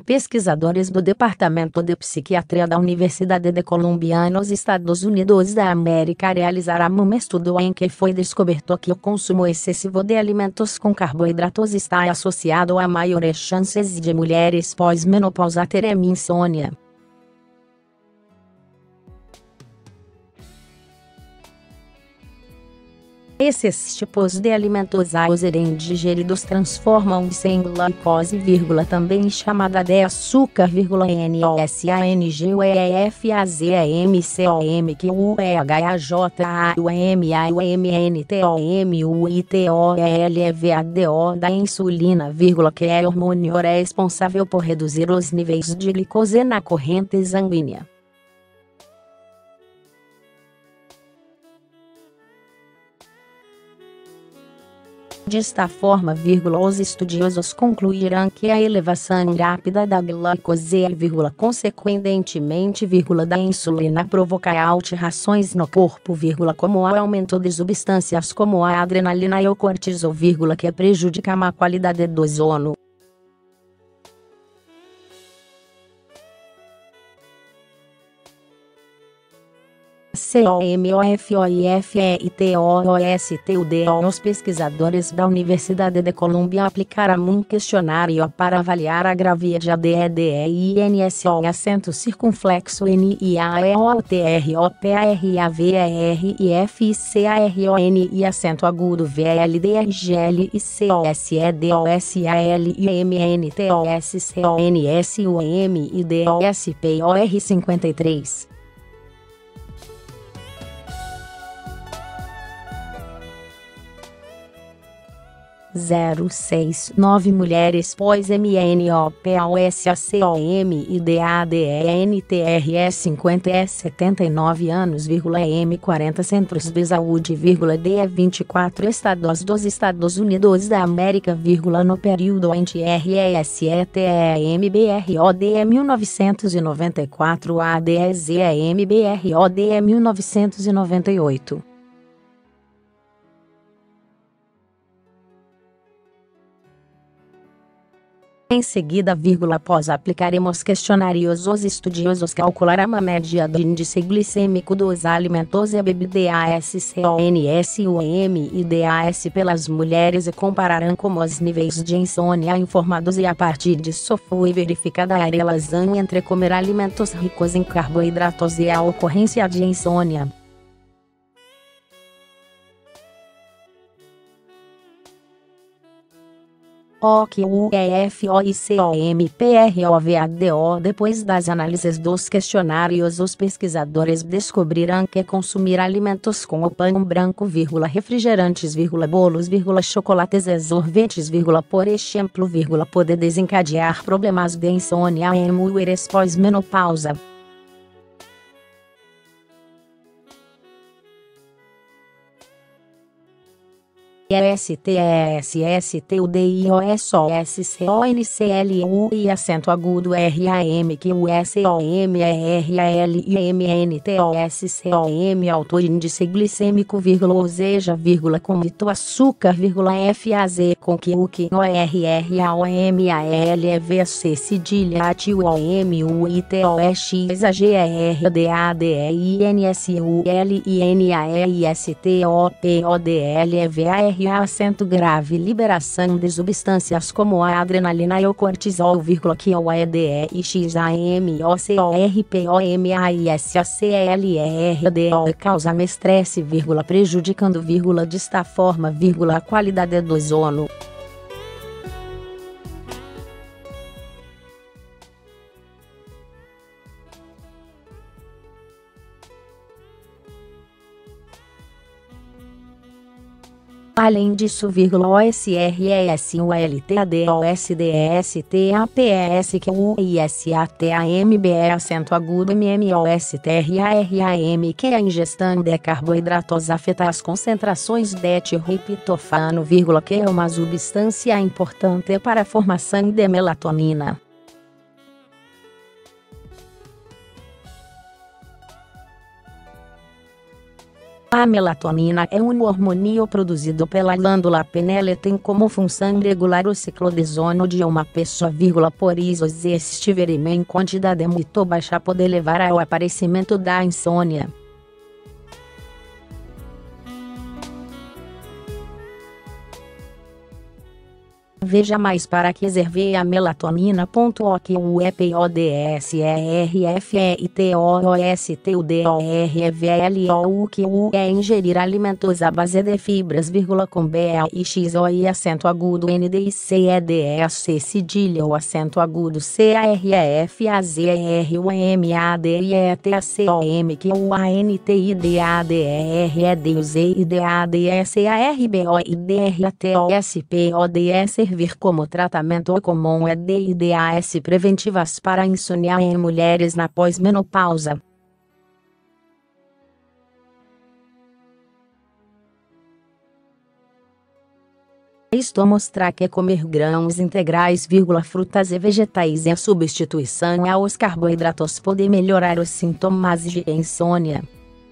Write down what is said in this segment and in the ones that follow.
pesquisadores do Departamento de Psiquiatria da Universidade de Columbia nos Estados Unidos da América realizaram um estudo em que foi descoberto que o consumo excessivo de alimentos com carboidratos está associado a maiores chances de mulheres pós-menopausa terem insônia. Esses tipos de alimentos ao serem digeridos transformam-se em glicose, também chamada de açúcar, NOSANGUEFAZMCOM, da insulina, que é o hormônio responsável por reduzir os níveis de glicose na corrente sanguínea. Desta forma, os estudiosos concluíram que a elevação rápida da glicose consequentemente, da insulina provoca alterações no corpo, como o aumento de substâncias como a adrenalina e o cortisol, que prejudicam a qualidade do sono. COMOFOIFEITOOSTUDO. Os pesquisadores da Universidade de Columbia aplicaram um questionário para avaliar a gravidade DEDEINSO acento circunflexo NIAEOTROPARAVERIFCARON e acento agudo VLDRGL e COSEDOSALIMNTOSCONSUM e DOSPOR 53. 069 mulheres pós-MNOPAUSACOM e DADENTRE 50 e 79 anos, M40 Centros de Saúde, DE 24 estados dos Estados Unidos da América, no período entre RESETEMBRODE 1994 a DEZEMBRODE 1998. Em seguida, após aplicarmos questionários, os estudiosos calcularam a média do índice glicêmico dos alimentos e bebidas SCONSUM e DAS pelas mulheres e compararam com os níveis de insônia informados, e a partir disso foi verificada a relação entre comer alimentos ricos em carboidratos e a ocorrência de insônia. OQUEFOICOMPROVADO. Depois das análises dos questionários, os pesquisadores descobriram que consumir alimentos com o pão branco, refrigerantes, bolos, chocolates e sorvetes, por exemplo, pode desencadear problemas de insônia em mulheres pós-menopausa. STESSTUDIOSOSCONCLU e acento agudo RAMQSOMRLIMNTOSCOM. Autor índice glicêmico, ou seja, convito açúcar, FAZ com que ORRAOMALVC cedilha ATIOMUITOX AGRDADINSULINAEISTOPODLVAR acento grave, liberação de substâncias como a adrenalina e o cortisol, que o EDEXAMOCORPOMAISACLERDO causa estresse, prejudicando, desta forma, a qualidade do sono. Além disso, OSRSULTADOSDSTAPESQUISATAMBE acento agudo MMOSTRARAM que a ingestão de carboidratos afeta as concentrações de triptofano, que é uma substância importante para a formação de melatonina. A melatonina é um hormônio produzido pela glândula pineal e tem como função regular o ciclo de sono de uma pessoa, por isso se estiver em quantidade muito baixa pode levar ao aparecimento da insônia. Veja mais para que reserve a melatonina.org.podserfeitostudorvlou que é ingerir alimentos à base de fibras, com BAIXO e acento agudo NDICEDEC cedilha ou acento agudo CARFAZERUMADIETACOM que o ANTIDADERDUZIDADSARBOIDRATOSPODE servir como tratamento comum é DIDAS preventivas para insônia em mulheres na pós-menopausa. Isto mostra que comer grãos integrais, frutas e vegetais em substituição aos carboidratos pode melhorar os sintomas de insônia.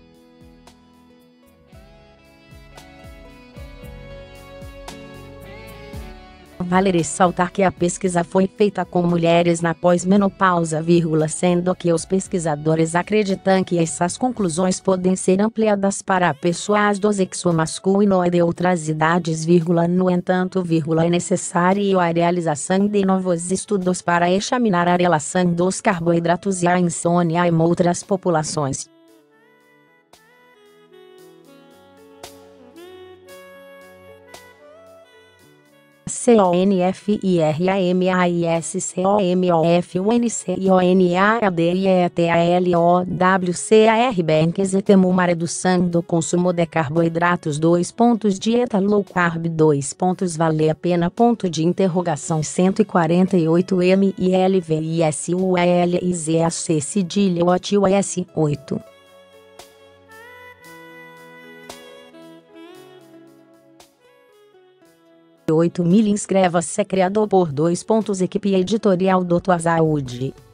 Vale ressaltar que a pesquisa foi feita com mulheres na pós-menopausa, sendo que os pesquisadores acreditam que essas conclusões podem ser ampliadas para pessoas do sexo masculino e de outras idades, no entanto, é necessário a realização de novos estudos para examinar a relação dos carboidratos e a insônia em outras populações. CONFIRAMAISCOMOFUNCIONADIETALOWCARB redução do consumo de carboidratos. Dieta low carb. Vale a pena. 148 ml VISUALIZAC cedilha OTIOS 8. 8 mil. Inscreva-se. Criado por Equipe editorial Doutor Saúde.